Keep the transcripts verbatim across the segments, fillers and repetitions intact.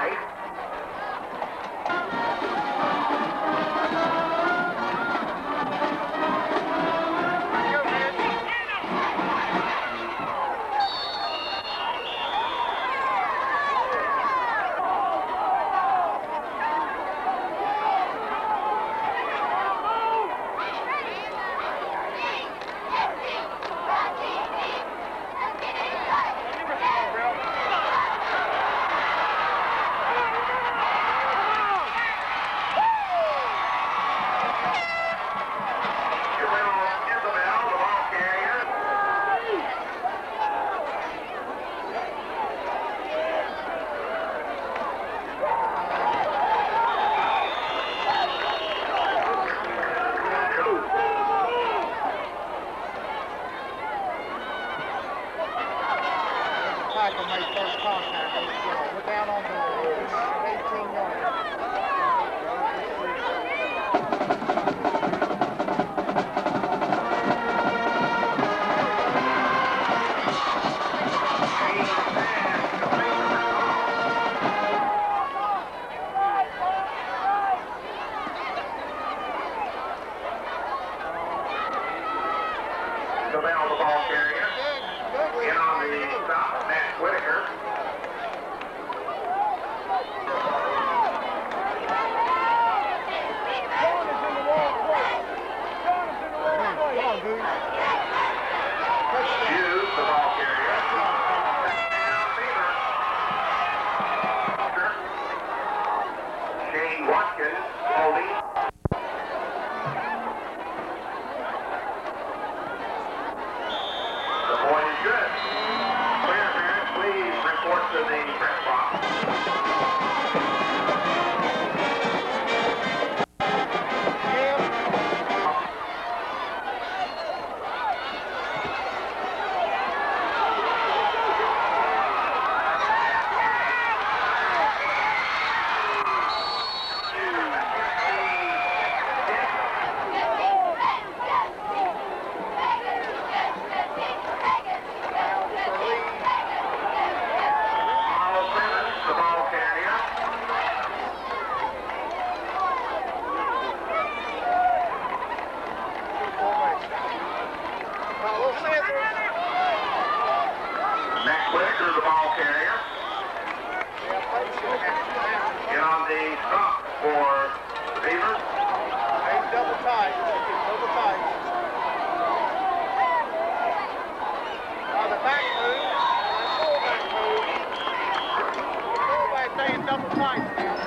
right. Tackle made first contact. We're down on the eighteen yard. The bell, the ball carrier. In on the stop, Matt Whitaker. Hughes, the ball carrier. Touchdown, Beaver. Shane Watkins holding. The point is good. Clear, parents, please report to the press box. Matt Whitaker, the ball carrier. In on the stop for the Beavers. Hey, double tight. Double tight. Now the back move. Fullback move. Fullback staying double tight.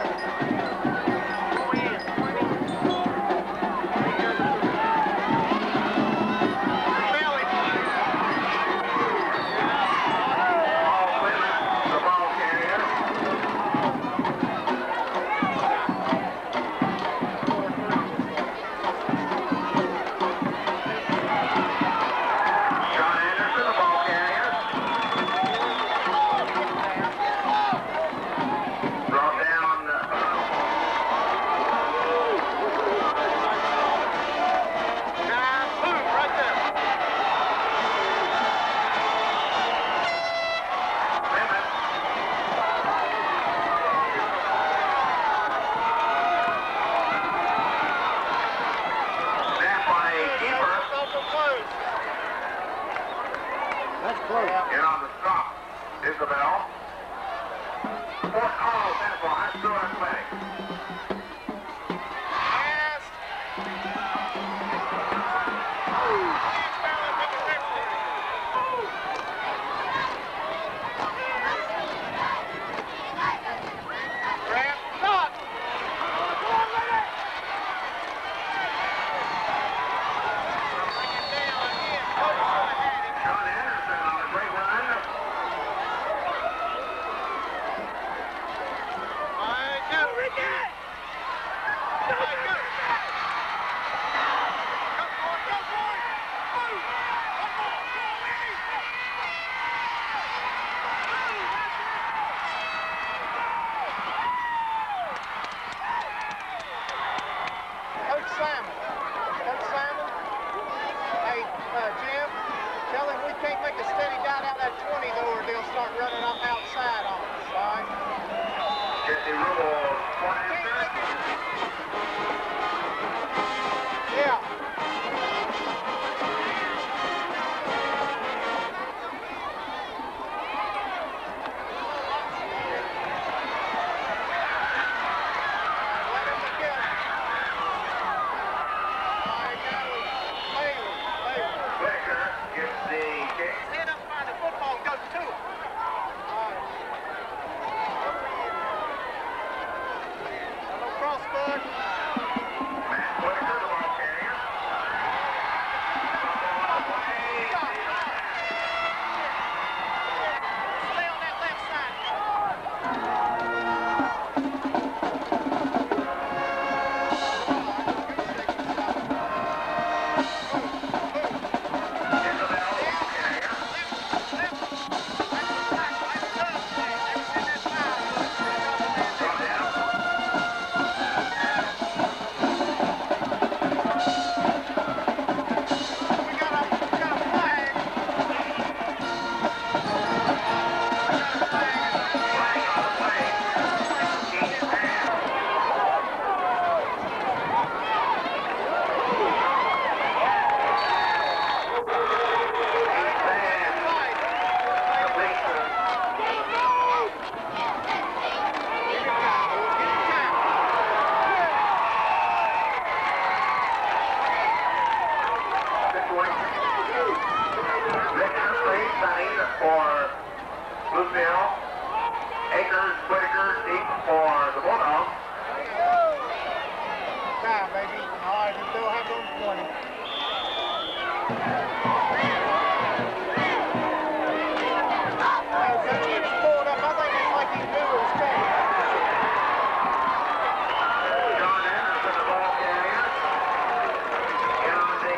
That's close. In on the stop, Isabel. Fourth call, Central High School Athletics. Ricky! for Lucille. Akers, Whitaker, deep for the Bulldogs. Time, baby. All right, we still have those twenty. As the chief's pulled up, I think it's like he knew it was coming. John Anderson, the ball carrier. In on the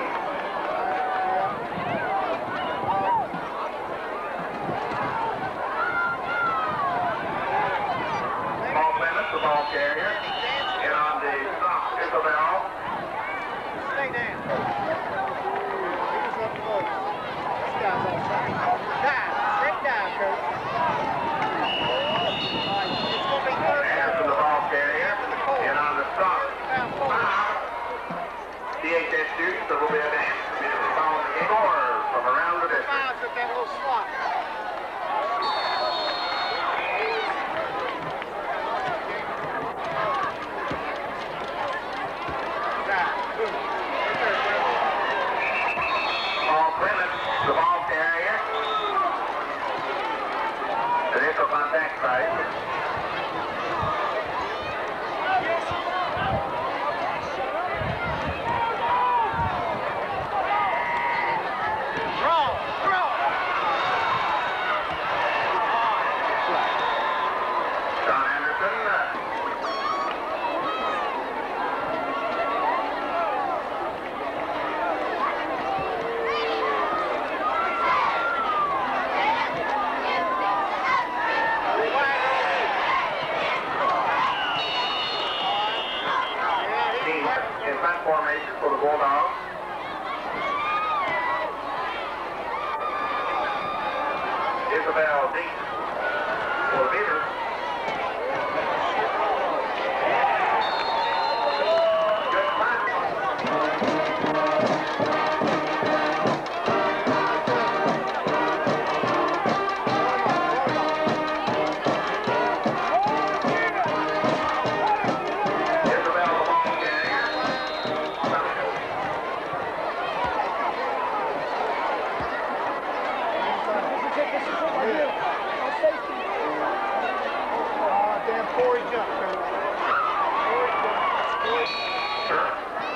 Paul Clements, the ball carrier. In on the stop, Isabel. Stay down. He was up close. This guy's on fire. Dive. Straight dive, coach. All right, it's going to be third down. Anderson, the ball carrier. In on the stop. Down forward. C H S students, there will be a dance immediately following the game or from around the district. Fives at that little slot. Paul Clements, the ball carrier. Initial contact site. Draw. Draw. John Anderson. Team in front formation for the Bulldogs. Isabel deep for the Beavers. Good pass. Isabel, the ball carrier. Uh, damn, Corey jump, coach. Corey jump. Corey. Sure.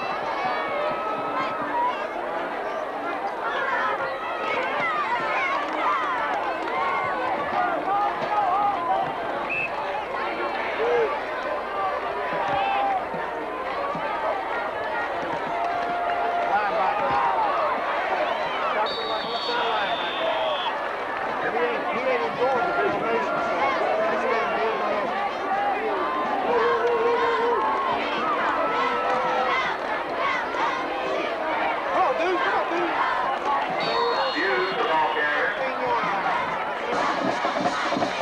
Linebacker. Doctor like left side linebacker. He ain't, he ain't in Georgia, formation, so he's getting the other man. Come on, dude. Come on, dude. Hughes, the ball carrier. fifteen yard line.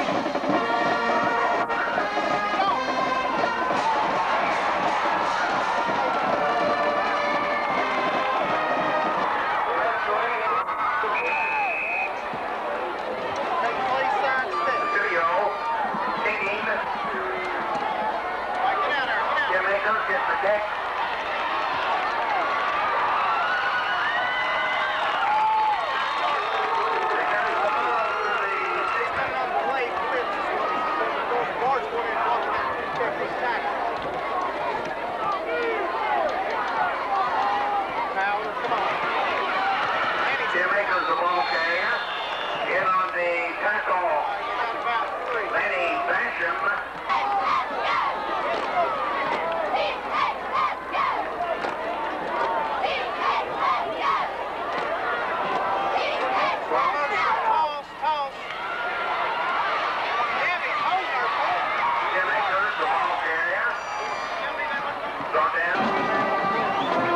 Take play side step. Studio, kicking. All right, get out there. Get out Jim Akers gets the kick. Coming on the play, Fritz is what he's doing. The guard's going in and blocking that careful tackle. Fowler, come on. And he's Jim Akers, the ball carrier. In on the tackle, you got about three. Lenny Basham. Toss, toss. Damn it, hold her, boy. Jim Akers, the ball carrier. Brought down.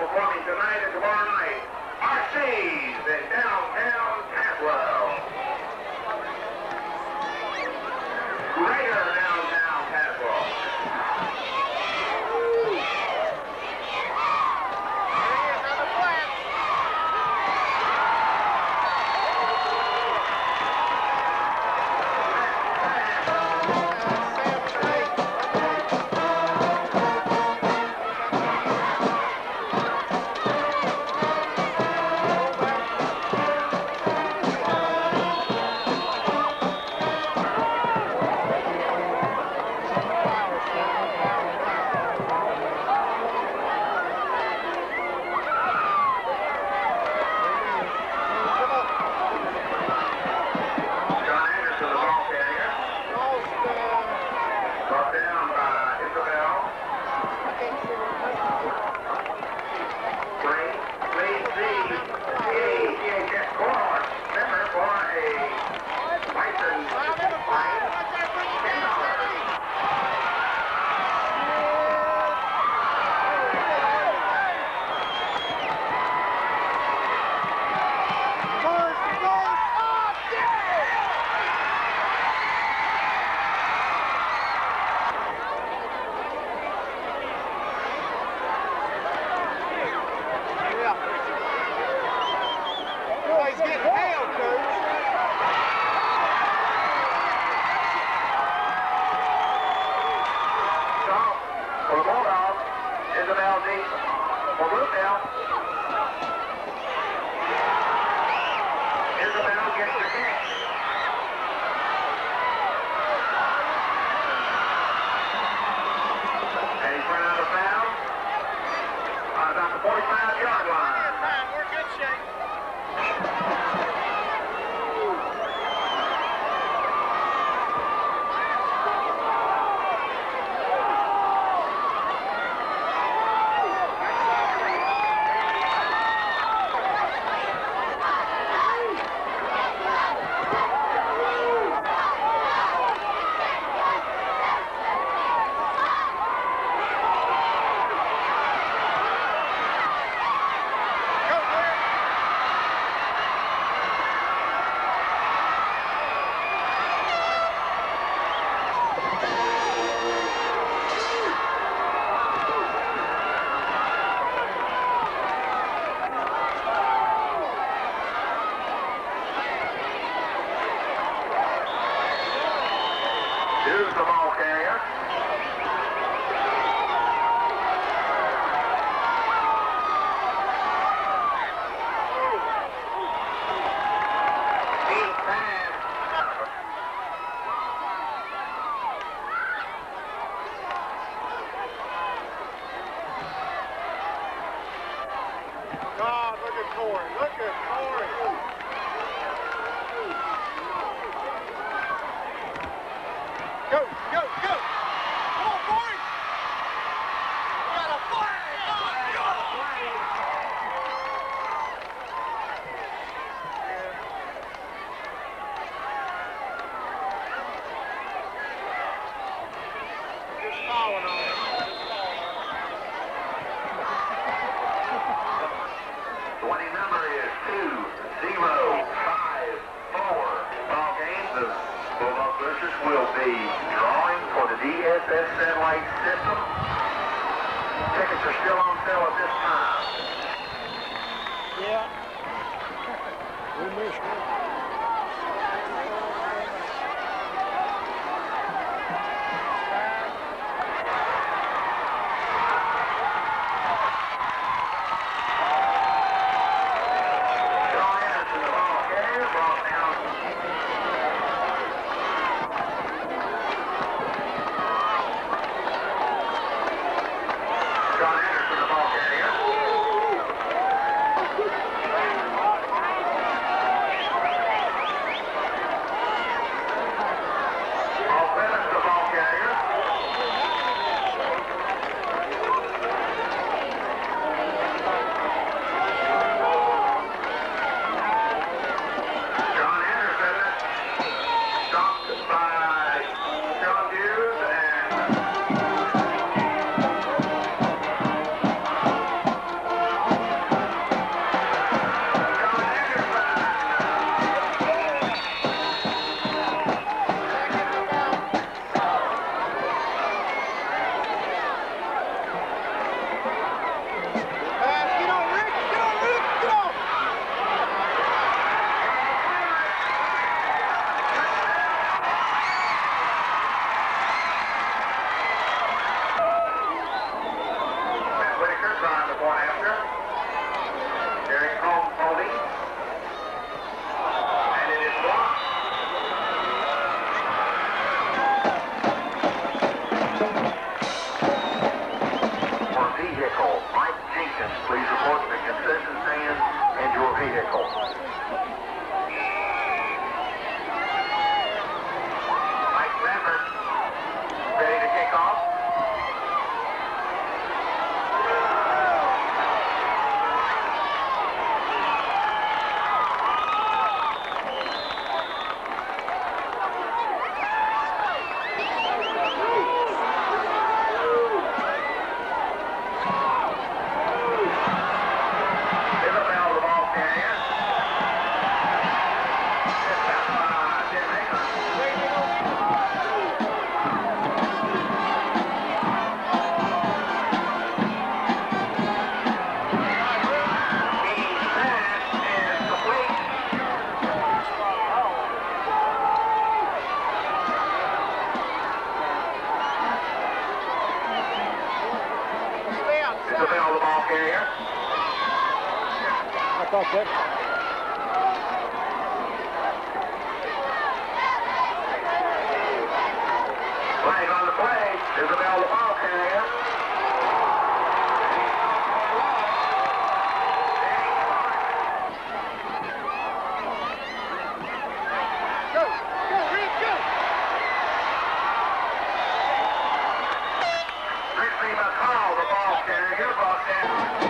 performing tonight and tomorrow night. R C's in downtown Tazewell. Greater downtown Tazewell. Here's the ball carrier. Deep pass. God, look at Corey. Look at Corey. Go, go, go! Come on, boys! We got a flag! We got a flag! Just falling on it. Just falling on it. The winning number is two zero five four. Ball game. The Bulldog Boosters will be drawing for the D S S satellite system. Tickets are still on sale at this time. Yeah. We missed it. John Anderson, the ball carrier, brought down. John Anderson, the ball carrier. please report to the concession stand and your vehicle. Mike Sanford, ready to kick off. Isabel, the ball carrier. I thought that. Flag on the play. Isabel, the ball carrier. Go, go, Rick, go. Ricky McCall, the ball carrier, brought down.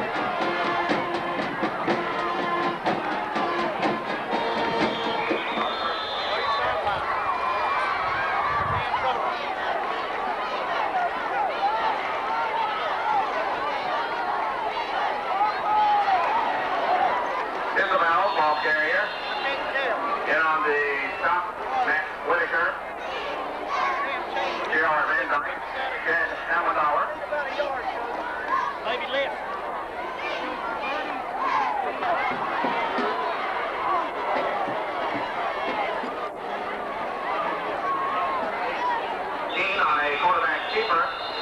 Isabel, ball carrier. In on the stop, Max Whitaker. Gerard Van Dyke. Chad Amadauer. Maybe left. Dean on a quarterback keeper.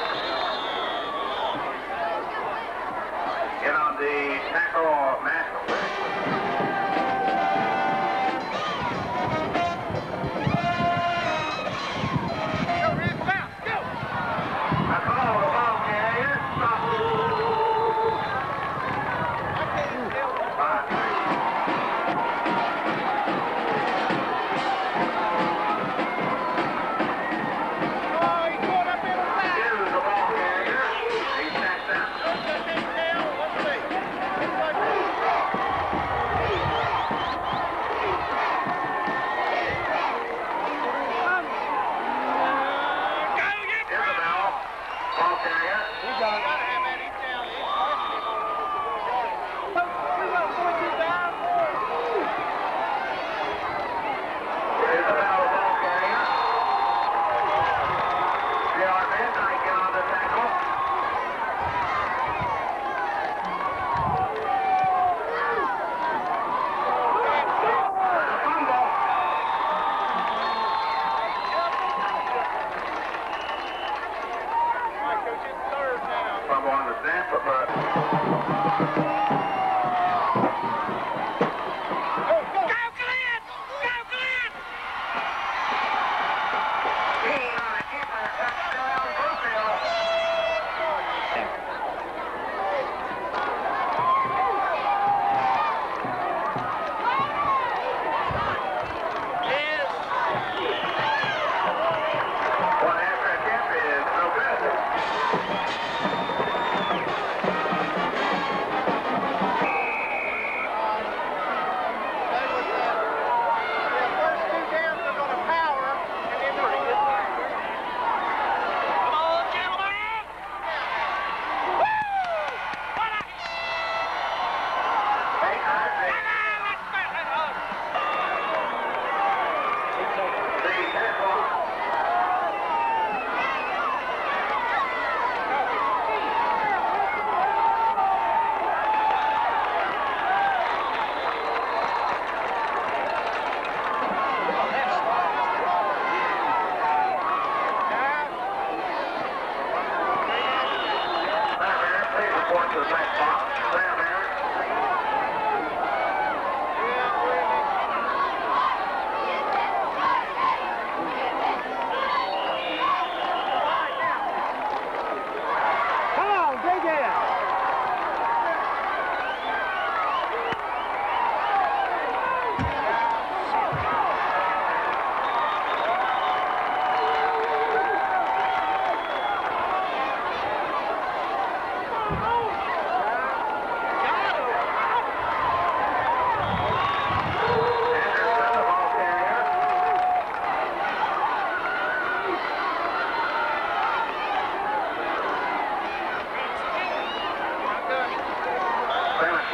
In on the tackle, Max Whitaker.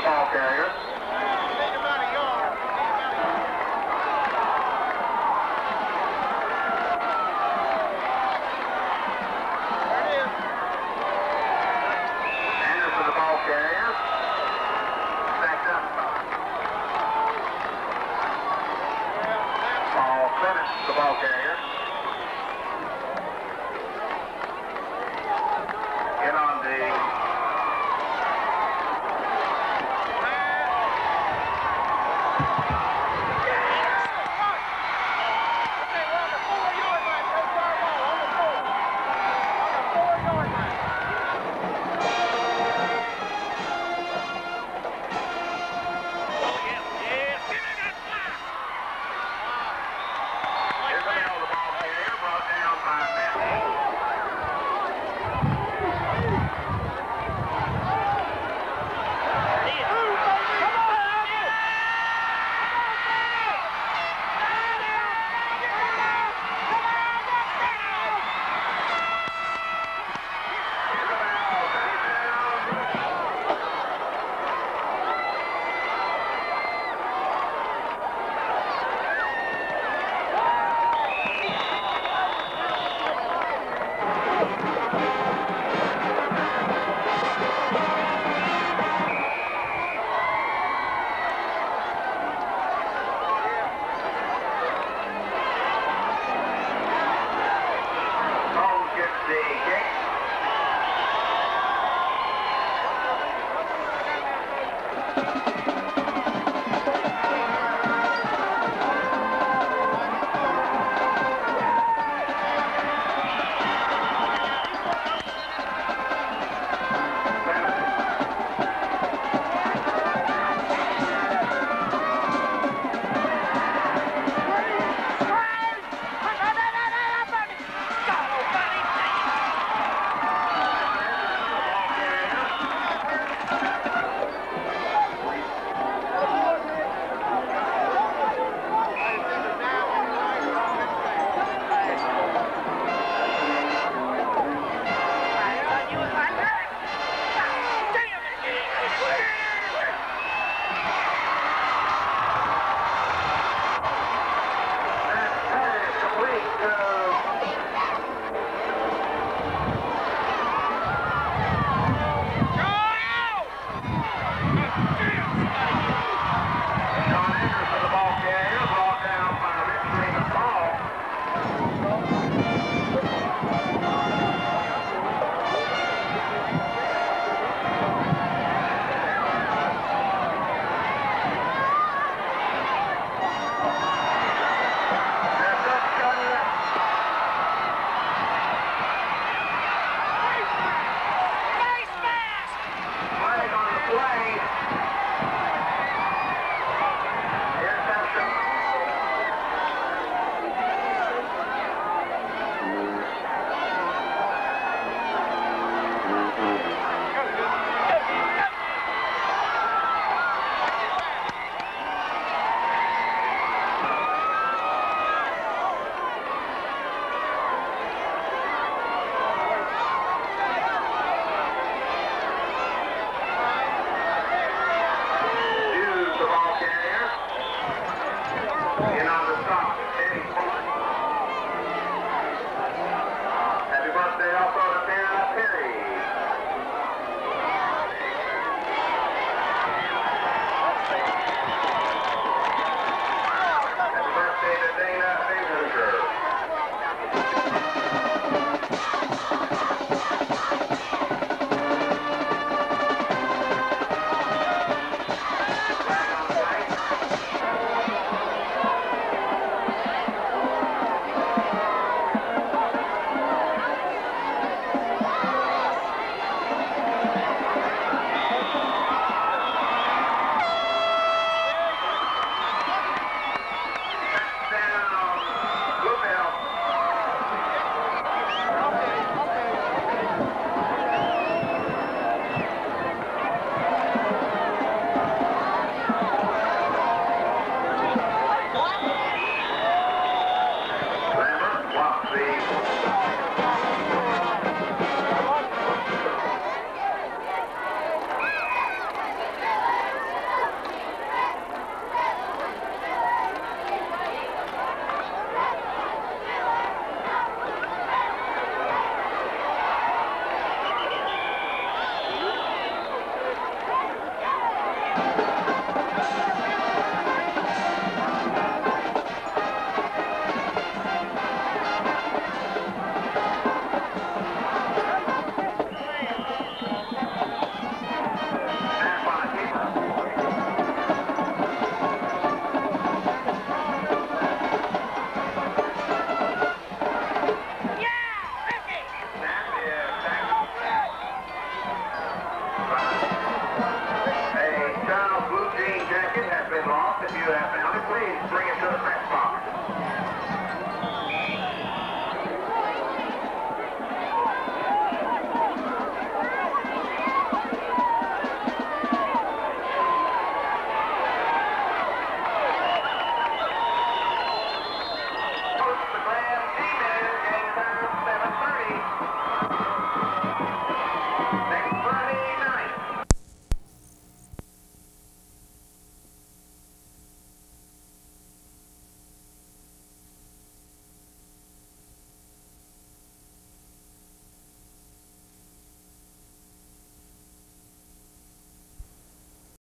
ball carrier. Anderson, the ball carrier. Back up. Paul Clemens, the ball carrier. In on the